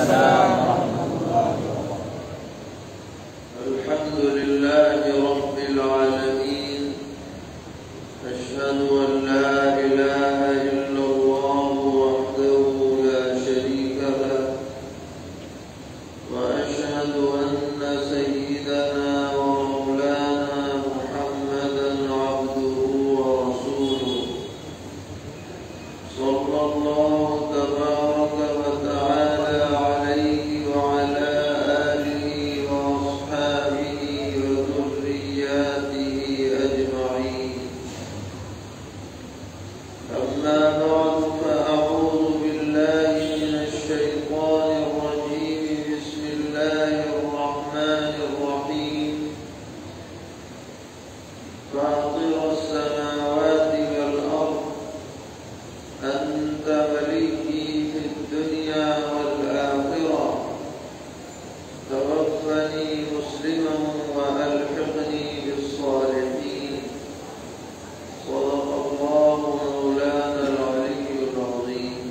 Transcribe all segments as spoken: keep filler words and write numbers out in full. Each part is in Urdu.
السلام ورحمۃ اللہ وبرکاتہ۔ الحمد لله رب العالمين، أشهد أن لا إله إلا الله وحده لا شريك له، وأشهد أن سيدنا ومولانا محمدا عبده ورسوله، صلى الله تبارك وتعالى عليه وعلى آله وأصحابه وذرياته أجمعين. أما بعد فأعوذ بالله من الشيطان الرجيم. بسم الله الرحمن الرحيم. فاطر السماوات والأرض أنت وليي في الدنيا والآخرة، توفني مسلما وألحقني بالصالحين. صدق الله مولانا العلي العظيم.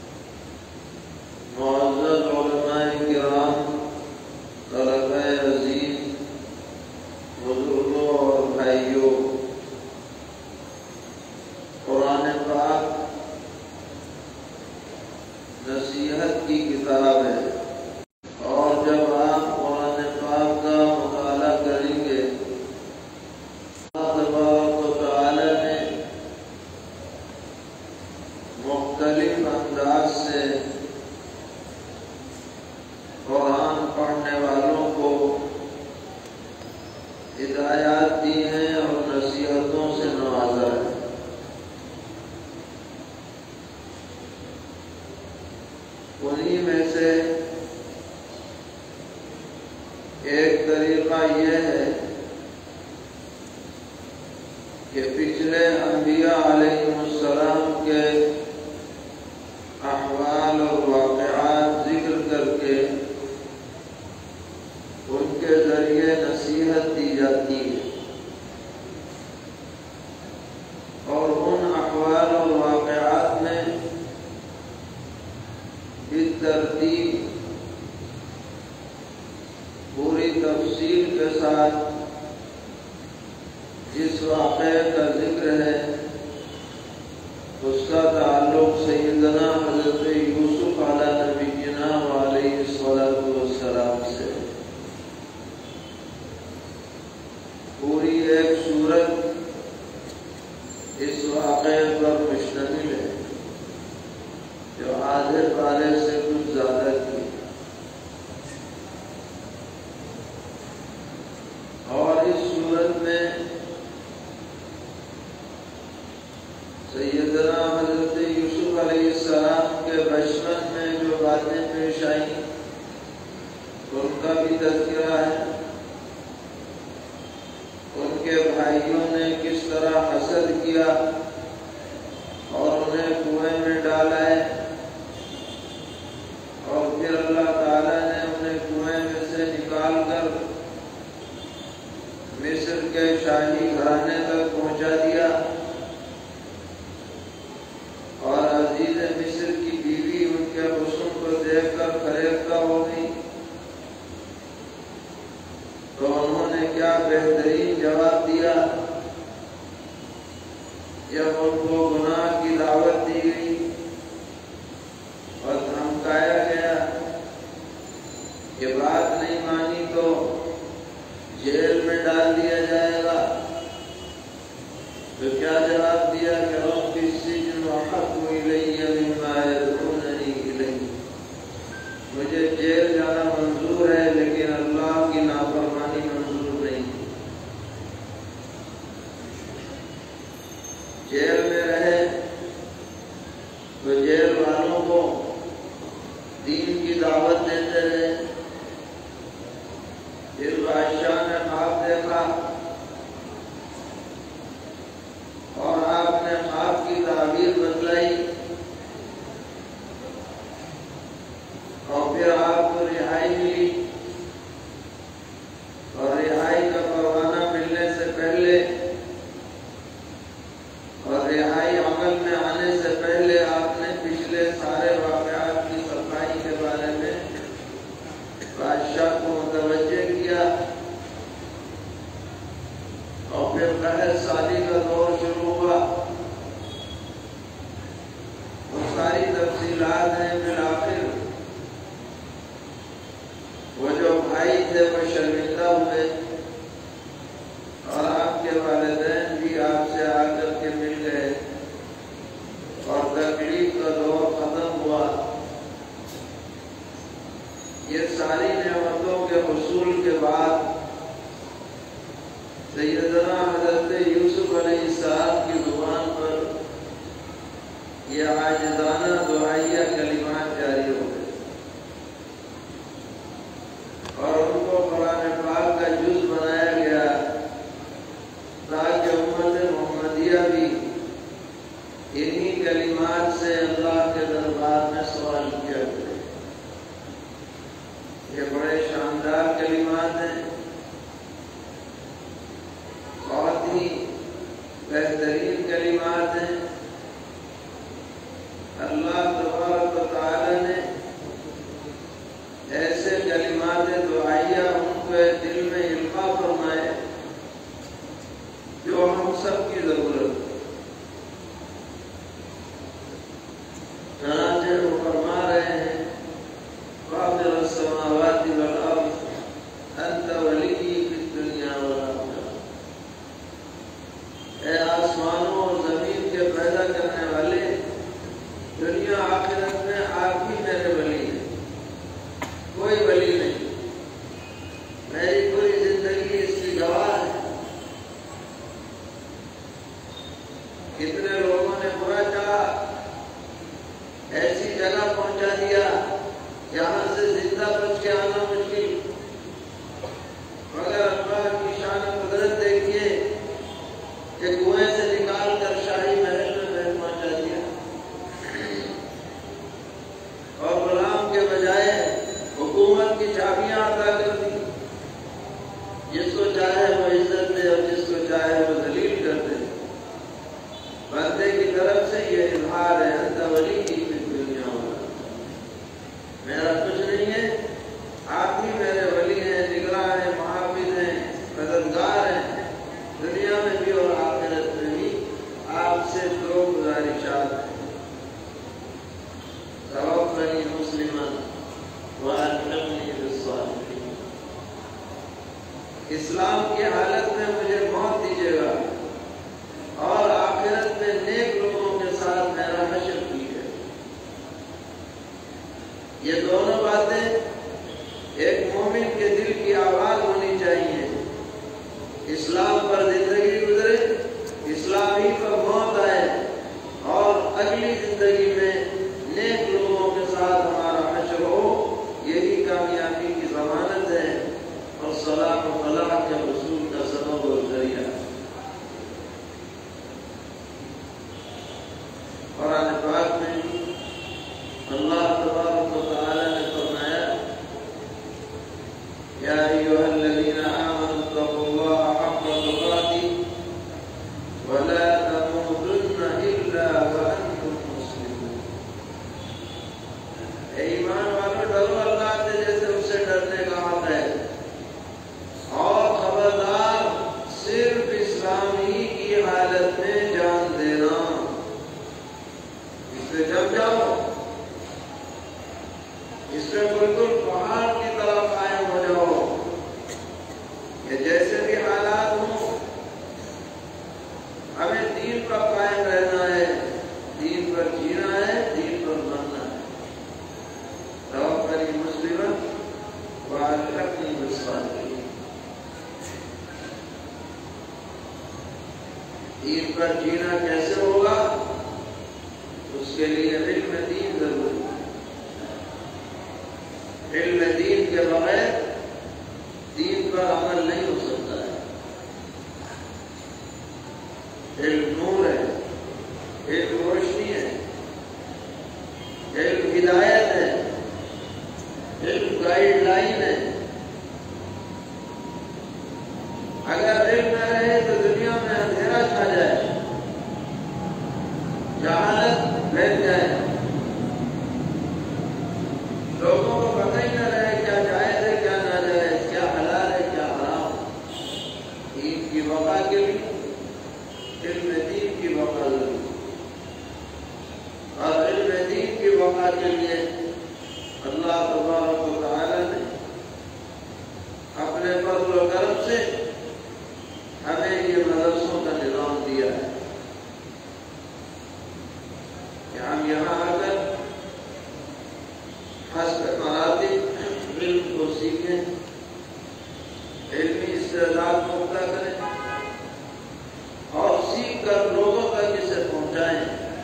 معزز علماء کرام، طلبہ عزیز، بزرگوں اور بھائیوں، قرآن پاک نصیحت کی کتاب ہے، اور جب آپ قرآن پاک کا مطالعہ کریں گے، اللہ تبارک و تعالی نے مختلف انداز سے قرآن پڑھنے والوں کو ہدایات دی ہیں اور نصیحتوں سے نوازا ہے۔ انہی میں سے ایک طریقہ یہ ہے کہ پچھلے انبیاء علیہ السلام کے احوال اور واقعات ذکر کر کے ان کے ذریعے نصیحت دی جاتی ہے، اور ان احوال اور واقعات میں بالترتیب پوری تفصیل کے ساتھ جس واقعے کا ذکر ہے اس کا تعلق سیدنا حضرت یوسف علیہ نبینا علیہ الصلوۃ والسلام سے۔ پوری ایک سورت اس واقعے پر مشتمل ہے جو آدھے پارے سے کچھ زیادہ کی، اور اس صورت میں سیدنا حضرت یوسف علیہ السلام کے بچپن میں جو باتیں پیش آئیں ان کا بھی تذکرہ ہے، ان کے بھائیوں نے کس طرح حسد کیا اور انہیں کنویں میں ڈالا ہے، اور پھر اللہ تعالیٰ نے انہیں کنویں میں سے نکال کر مصر کے شاہی گھرانے تک پہنچا دیا، اور عزیز مصر کی بیوی ان کے حسن کو دیکھ کر فریفتہ ہو گئی، تو انہوں نے کیا بہترین جواب دیا جب ان کو گناہ کی دعوت دی گئی اور دھمکایا گیا کہ بات نہیں مانی تو جیل میں ڈال دیا جائے گا، بالآخر وہ جو بھائی تھے وہ شرمندہ ہوئے اور آپ کے والدین بھی آپ سے آ کر کے مل گئے اور تکلیف کا دور ختم ہوا۔ یہ ساری نعمتوں کے حصول کے بعد سیدنا حضرت یوسف علیہ السلام کی زبان پر یہ عاجزانہ دعائیہ کلمات جاری ہو گئے اور ان کو قرآن پاک کا جز بنایا گیا تاکہ امت محمدیہ بھی انہی کلمات سے اللہ کے دربار میں سوال کیا کرے۔ یہ بڑے شاندار کلمات ہیں، بہت ہی بہترین کلمات ہیں۔ اللہ تبارک و تعالی نے ایسے کلمات دعائیہ ان کو دل میں القاء فرمائے جو ہم سب کی ضرورت ہے۔ چنانچہ وہ فرما رہے ہیں فاطر السماوات والارض انت ولی فی الدنیا والآخرہ، اے آسمانوں اور زمین کے پیدا کرنے والے، دنیا آخرت میں آپ ہی میرے ولی ہیں، کوئی ولی نہیں۔ میری پوری زندگی اس کی گواہ ہے۔ کتنے لوگوں نے برا چاہا، ایسی جگہ پہنچا دیا جہاں سے زندہ بچ کے آنا مشکل، مگر اللہ کی شان قدرت دیکھیے کہ کنویں سے نکال کر شاہی محل میں پہنچا دیا اور غلام کے بجائے حکومت کی چابیاں عطا کر دی۔ جس کو چاہے وہ عزت دے اور جس کو چاہے وہ ذلیل کر دے۔ بندے کی طرف سے یہ اظہار ہے انت ولی فی الدنیا والآخرہ، میرا کچھ نہیں ہے، آپ ہی میرے ولی ہیں، نگراں ہیں، محافظ ہیں، مددگار ہیں، دنیا میں بھی اور آخرت میں بھی آپ سے دو گزارشات ہیں۔ توفنی مسلما والحقنی بالصالحین، اسلام کی حالت میں مجھے موت دیجیے گا اور آخرت میں نیک لوگوں کے ساتھ میرا حشر کیجیے۔ یہ دونوں باتیں ایک مومن کے دل کی آواز ہونی چاہیے۔ اسلام پر زندگی گزرے، اسلام ہی پر موت آئے اور اگلی زندگی میں نیک لوگوں کے ساتھ ہمارا حشر ہو، یہی کامیابی کی ضمانت ہے اور صلاح و فلاح کے حصول کا سبب اور ذریعہ۔ قرآن پاک میں اللہ تبارک و تعالی نے فرمایا یا ایھا الذین آمنوا اتقوا اللہ حق تقاتہ ولا تموتن الا وانتم مسلمون، اے ایمان والو ڈرو اللہ سے جیسے اس سے ڈرنے کا حق ہے، اور خبردار صرف اسلام ہی کی حالت میں جان دینا، اس سے جم جاؤ، اس میں بالکل پہاڑ کی طرح قائم ہو جاؤ کہ جیسے بھی حالات ہوں ہمیں دین پر قائم رہنا ہے، دین پر جینا ہے، دین پر مرنا ہے۔ توفنی مسلما والحقنی بالصالحین، دین پر جینا کیسے ہوگا؟ اس کے لیے علم دین ضروری ہے۔ علم دین کے بغیر دین پر عمل نہیں ہو سکتا ہے۔ علم نور ہے، علم روشنی ہے، علم ہدایت ہے، علم گائیڈ لائن ہے۔ اگر علم نہ رہے تو دنیا میں اندھیرا چھا جائے، جہالت پھیل جائے، لوگوں کو پتہ ہی نہ رہے کیا جائز ہے کیا ناجائز، کیا حلال ہے کیا حرام۔ دین کی بقا کے لیے علم دین کی بقا ضروری، اور علم دین کی بقا کے لیے حسب مراتب علم کو سیکھیں، علمی استعداد پختہ کریں اور سیکھ کر لوگوں تک اسے پہنچائیں۔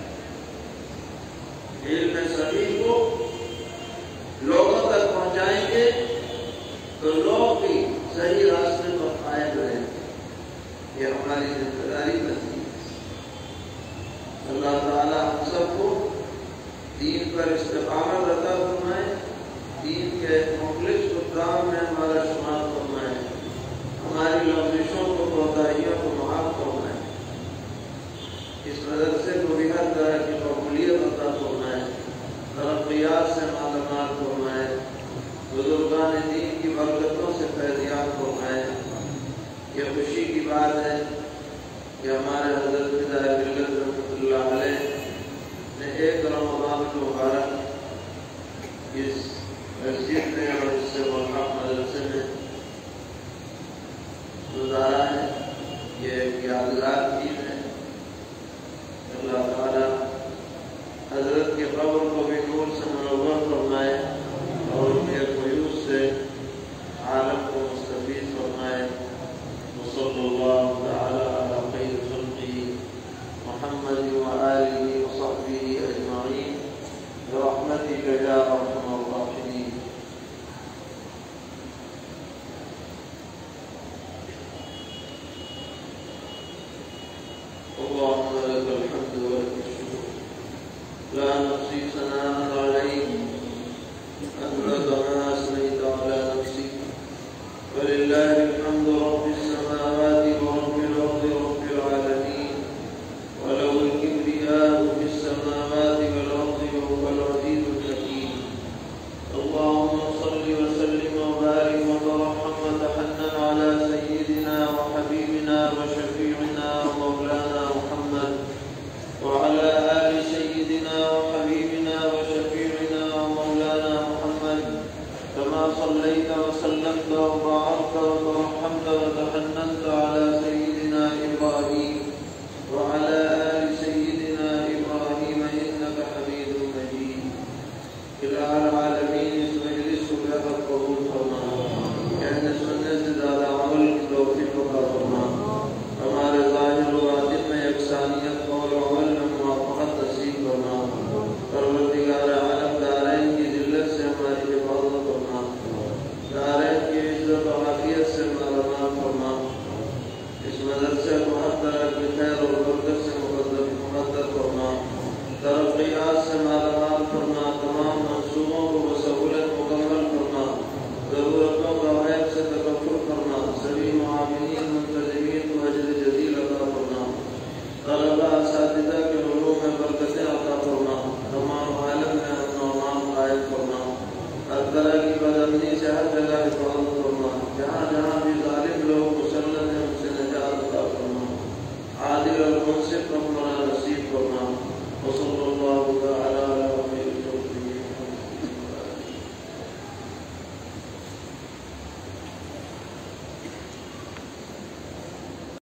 علم صحیح کو لوگوں تک پہنچائیں گے تو لوگ بھی صحیح راستے پر قائم رہیں گے۔ یہ ہماری ذمہ داری بنتی ہے۔ اللہ تعالی ہم سب کو دین پر استقامت عطا فرمائے، دین کے مخلص حکام میں ہمارا شمار فرمائے، ہماری لغزشوں کو کوتاہیوں کو معاف فرمائے، اس مدرسے کو بھی ہر طرح کی قبولیت عطا فرمائے، ترقیات سے مالا مال فرمائے، بزرگان دین کی برکتوں سے فیضیاب فرمائے۔ یہ خوشی کی بات ہے کہ ہمارے حضرت فدائے ملت رحمۃ اللہ علیہ نے ایک رمضان المبارک اس مسجد میں اور اس سے ملحق مدرسے میں گزارا ہے۔ یہ ایک یادگار چیز ہے۔ اللہ تعالیٰ حضرت کے قبر کو بھی نور سے منور فرمائے اور ان کے فیوض سے عالم کو مستفید فرمائے۔ وصلی اللہ تعالی علی خیر خلقہ محمد وآلہ وصحبہ اجمعین برحمتک یا ارحم الراحمین۔ اللهم لك الحمد ولك الشكر لا نحصي ثناء عليك أنت كما أثنيت على نفسك ولله الحمد رب السماوات ورب الأرض رب العالمين وله الكبرياء في السماوات والأرض وهو العزيز الحكيم۔ اللهم صل وسلم وبارك وترحم وتحنن على سيدنا وحبيبنا وشفيعنا ومولانا محمد وعلى آل سيدنا وحبيبنا وشفيعنا ومولانا محمد كما صليت وسلمت وباركت وترحمت وتحننت على سيدنا إبراهيم وعلى آل سيدنا إبراهيم إنك حميد مجيد۔ إله العالمين اس مجلس کو بہت قبول فرما، کہنے سننے سے زیادہ عمل کی توفیق عطا فرما، ہمارے ظاہر و باطن میں یکسانیت قول و عمل میں موافقت نصیب فرما۔ پروردگار عالم دارین کی ذلت سے ہماری حفاظت فرما، دارین کی عزت و عافیت سے مالا مال فرما۔ اس مدرسے کو ہر طرح کی خیر اور برکت سے مقدر فرما، ترقیات سے مالا مال فرما، تمام منصوبوں کو بسہولت مکمل فرما، ضرورتوں کا عیب سے تکفر فرما، سبھی معاونین منتظمین کو اجر جزیل عطا فرما، طلبہ اساتذہ کے علوم میں برکتیں عطا فرما، تمام عالم میں امن و امان قائم فرما، ہر طرح کی بدامنی سے ہر جگہ حفاظت فرما، جہاں جہاں بھی ظالم لوگ مسلط ہیں ان سے نجات عطا فرما، عادل اور منصف